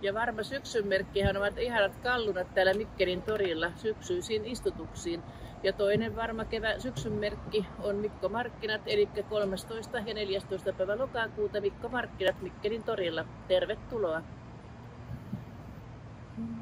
Ja varma syksyn merkkihän ovat ihanat kallunat täällä Mikkelin torilla syksyisiin istutuksiin. Ja toinen varma syksyn merkki on Mikko Markkinat, eli 13. ja 14. päivä lokakuuta Mikko Markkinat Mikkelin torilla. Tervetuloa!